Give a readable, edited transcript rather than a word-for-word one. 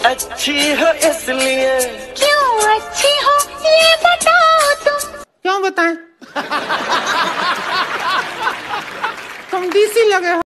अच्छी हो इसलिए। क्यों अच्छी हो ये बताओ तुम। क्यों बताएं? तुम डीसी लगे हो।